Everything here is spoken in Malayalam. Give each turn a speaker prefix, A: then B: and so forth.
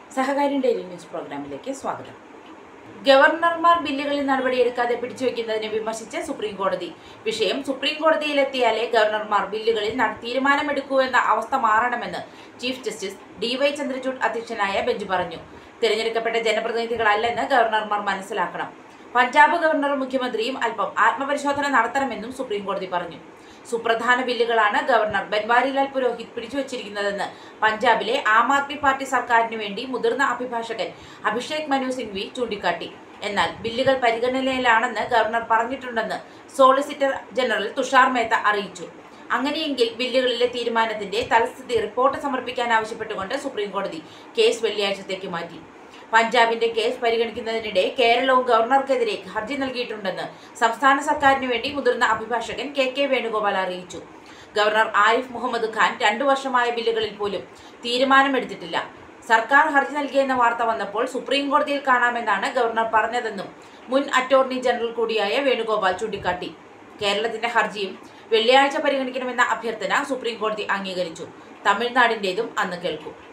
A: സഹകാര്യം ഡെയിലി ന്യൂസ് പ്രോഗ്രാമിലേക്ക് സ്വാഗതം. ഗവർണർമാർ ബില്ലുകളിൽ നടപടിയെടുക്കാതെ പിടിച്ചുവെക്കുന്നതിനെ വിമർശിച്ച് സുപ്രീം കോടതി. വിഷയം സുപ്രീം കോടതിയിലെത്തിയാലേ ഗവർണർമാർ ബില്ലുകളിൽ തീരുമാനമെടുക്കൂ എന്ന അവസ്ഥ മാറണമെന്ന് ചീഫ് ജസ്റ്റിസ് DY ചന്ദ്രചൂഡ് അധ്യക്ഷനായ ബെഞ്ച് പറഞ്ഞു. തിരഞ്ഞെടുക്കപ്പെട്ട ജനപ്രതിനിധികളല്ലെന്ന് ഗവർണർമാർ മനസ്സിലാക്കണം. പഞ്ചാബ് ഗവർണറും മുഖ്യമന്ത്രിയും അല്പം ആത്മപരിശോധന നടത്തണമെന്നും സുപ്രീം കോടതി പറഞ്ഞു. സുപ്രധാന ബില്ലുകളാണ് ഗവർണർ ബൻവാരിലാൽ പുരോഹിത് പിടിച്ചുവച്ചിരിക്കുന്നതെന്ന് പഞ്ചാബിലെ ആം ആദ്മി പാർട്ടി സർക്കാരിന് വേണ്ടി മുതിർന്ന അഭിഭാഷകൻ അഭിഷേക് മനു സിംഗ്വി ചൂണ്ടിക്കാട്ടി. എന്നാൽ ബില്ലുകൾ പരിഗണനയിലാണെന്ന് ഗവർണർ പറഞ്ഞിട്ടുണ്ടെന്ന് സോളിസിറ്റർ ജനറൽ തുഷാർ മേത്ത അറിയിച്ചു. അങ്ങനെയെങ്കിൽ ബില്ലുകളിലെ തീരുമാനത്തിന്റെ തൽസ്ഥിതി റിപ്പോർട്ട് സമർപ്പിക്കാൻ ആവശ്യപ്പെട്ടുകൊണ്ട് സുപ്രീം കോടതി കേസ് വെള്ളിയാഴ്ചത്തേക്ക് മാറ്റി. പഞ്ചാബിന്റെ കേസ് പരിഗണിക്കുന്നതിനിടെ കേരളവും ഗവർണർക്കെതിരെ ഹർജി നൽകിയിട്ടുണ്ടെന്ന് സംസ്ഥാന സർക്കാരിന് വേണ്ടി മുതിർന്ന അഭിഭാഷകൻ KK വേണുഗോപാൽ അറിയിച്ചു. ഗവർണർ ആരിഫ് മുഹമ്മദ് ഖാൻ 2 വർഷമായ ബില്ലുകളിൽ പോലും തീരുമാനമെടുത്തിട്ടില്ല. സർക്കാർ ഹർജി നൽകിയെന്ന വാർത്ത വന്നപ്പോൾ സുപ്രീം കോടതിയിൽ കാണാമെന്നാണ് ഗവർണർ പറഞ്ഞതെന്നും മുൻ അറ്റോർണി ജനറൽ കൂടിയായ വേണുഗോപാൽ ചൂണ്ടിക്കാട്ടി. കേരളത്തിന്റെ ഹർജിയും വെള്ളിയാഴ്ച പരിഗണിക്കണമെന്ന അഭ്യർത്ഥന സുപ്രീം കോടതി അംഗീകരിച്ചു. തമിഴ്നാടിന്റേതും അന്ന് കേൾക്കും.